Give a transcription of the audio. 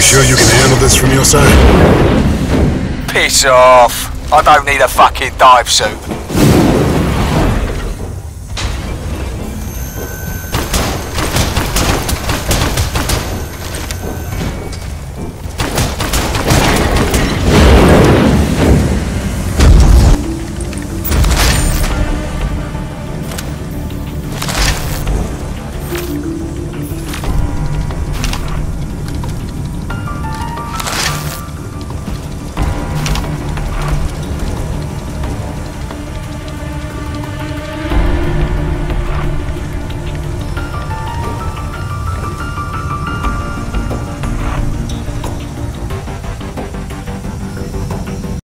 sure you can handle this from your side? Piss off. I don't need a fucking dive suit.